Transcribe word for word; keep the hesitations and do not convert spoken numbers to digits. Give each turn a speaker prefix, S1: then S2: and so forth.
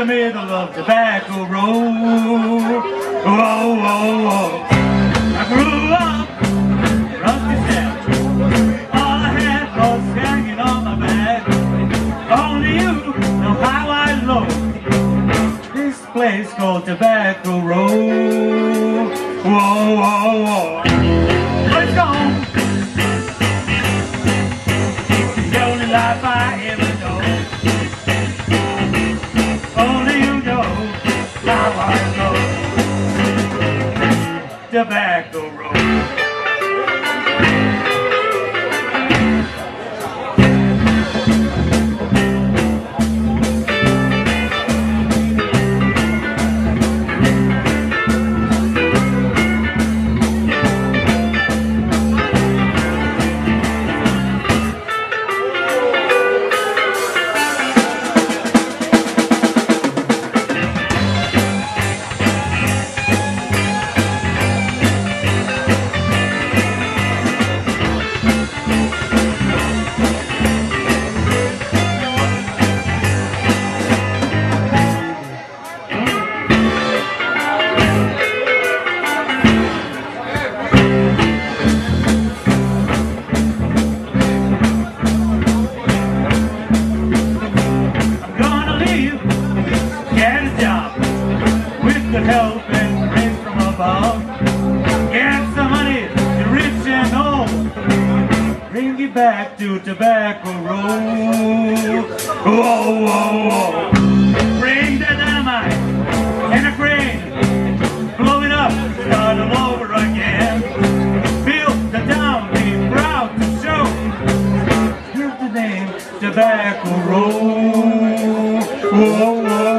S1: the middle of Tobacco Road. Whoa, whoa, whoa. I grew up rusty steps. All I had was hanging on my back. Only you know how I look. This place called Tobacco Road. Whoa, whoa, whoa. Let's go. It's the only life I ever know. Only you know how I know Tobacco Road. Help and grace from above. Get some money, you're rich and old. Bring it back to Tobacco Road. Whoa, whoa, whoa. Bring the dynamite and a crane. Blow it up, start all over again. Build the town, be proud to show. Give the name Tobacco Road. Whoa, whoa.